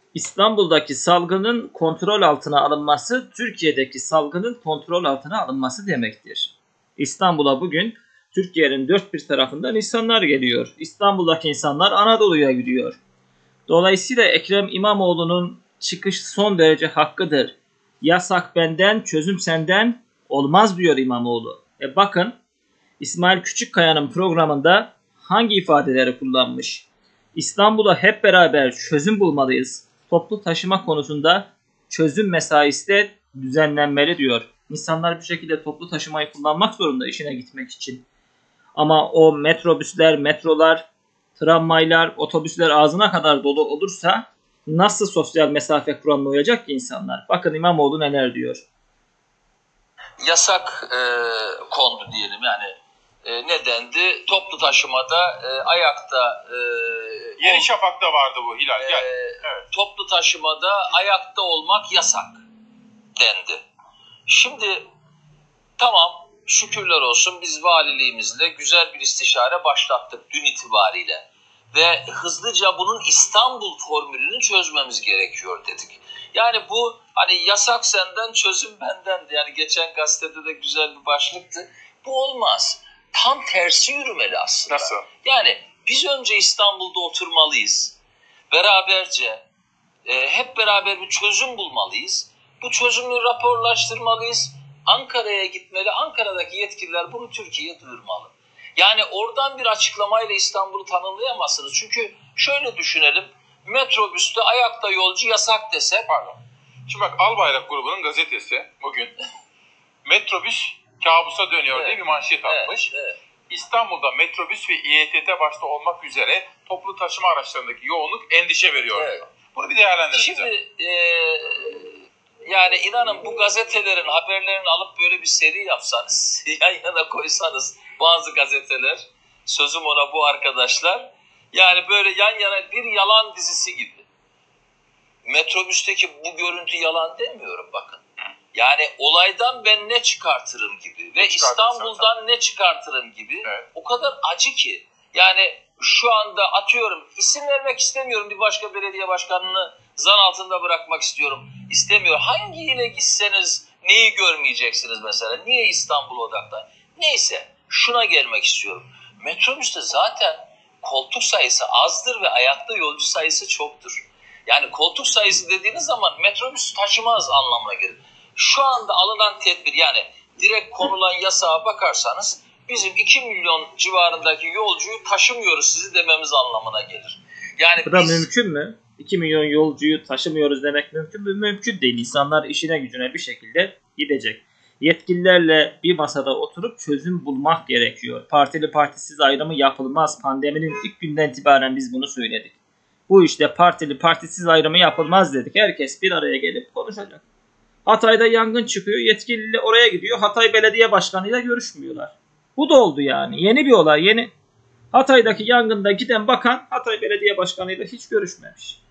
İstanbul'daki salgının kontrol altına alınması, Türkiye'deki salgının kontrol altına alınması demektir. İstanbul'a bugün Türkiye'nin dört bir tarafından insanlar geliyor. İstanbul'daki insanlar Anadolu'ya gidiyor. Dolayısıyla Ekrem İmamoğlu'nun çıkış son derece hakkıdır. Yasak benden, çözüm senden olmaz diyor İmamoğlu. Bakın İsmail Küçükkaya'nın programında hangi ifadeleri kullanmış? İstanbul'a hep beraber çözüm bulmalıyız. Toplu taşıma konusunda çözüm mesaisi de düzenlenmeli diyor. İnsanlar bir şekilde toplu taşımayı kullanmak zorunda işine gitmek için. Ama o metrobüsler, metrolar, tramvaylar, otobüsler ağzına kadar dolu olursa nasıl sosyal mesafe kuralına uyacak ki insanlar? Bakın İmamoğlu neler diyor. Yasak kondu diyelim yani. Ne dendi? Toplu taşımada ayakta... Yeni Şafak'ta vardı bu Hilal. Gel. Evet. Toplu taşımada ayakta olmak yasak dendi. Şimdi tamam, şükürler olsun biz valiliğimizle güzel bir istişare başlattık dün itibariyle. Ve hızlıca bunun İstanbul formülünü çözmemiz gerekiyor dedik. Yani bu hani yasak senden, çözüm benden. Yani geçen gazetede de güzel bir başlıktı. Bu olmaz. Tam tersi yürümeli aslında. Nasıl? Yani biz önce İstanbul'da oturmalıyız. Beraberce, hep beraber bir çözüm bulmalıyız. Bu çözümü raporlaştırmalıyız. Ankara'ya gitmeli. Ankara'daki yetkililer bunu Türkiye'ye duyurmalı. Yani oradan bir açıklamayla İstanbul'u tanımlayamazsınız. Çünkü şöyle düşünelim. Metrobüste ayakta yolcu yasak dese. Pardon. Şimdi bak Albayrak grubunun gazetesi bugün metrobüs kabusa dönüyor diye bir manşet atmış. Evet. İstanbul'da metrobüs ve İETT başta olmak üzere toplu taşıma araçlarındaki yoğunluk endişe veriyor. Evet. Bunu bir değerlendirelim. Şimdi yani inanın bu gazetelerin haberlerini alıp böyle bir seri yapsanız, yan yana koysanız bazı gazeteler, sözüm ona bu arkadaşlar, yani böyle yan yana bir yalan dizisi gibi. Metrobüsteki bu görüntü yalan demiyorum bakın. Yani olaydan ben ne çıkartırım gibi ve İstanbul'dan ne çıkartırım gibi, evet. O kadar acı ki. Yani şu anda atıyorum, isim vermek istemiyorum, bir başka belediye başkanını zan altında bırakmak istiyorum. İstemiyor. Hangiyle gitseniz neyi görmeyeceksiniz mesela? Niye İstanbul odaklı? Neyse, şuna gelmek istiyorum. Metrobüste zaten koltuk sayısı azdır ve ayakta yolcu sayısı çoktur. Yani koltuk sayısı dediğiniz zaman metrobüs taşımaz anlamına gelir. Şu anda alınan tedbir, yani direkt konulan yasağa bakarsanız bizim 2 milyon civarındaki yolcuyu taşımıyoruz sizi dememiz anlamına gelir. Yani bu da mümkün mü? 2 milyon yolcuyu taşımıyoruz demek mümkün mü? Mümkün değil. İnsanlar işine gücüne bir şekilde gidecek. Yetkililerle bir masada oturup çözüm bulmak gerekiyor. Partili partisiz ayrımı yapılmaz. Pandeminin ilk günden itibaren biz bunu söyledik. Bu işte partili partisiz ayrımı yapılmaz dedik. Herkes bir araya gelip konuşacak. Hatay'da yangın çıkıyor. Yetkililer oraya gidiyor. Hatay Belediye Başkanı'yla görüşmüyorlar. Bu da oldu yani. Yeni bir olay. Hatay'daki yangında giden bakan Hatay Belediye Başkanı'yla hiç görüşmemiş.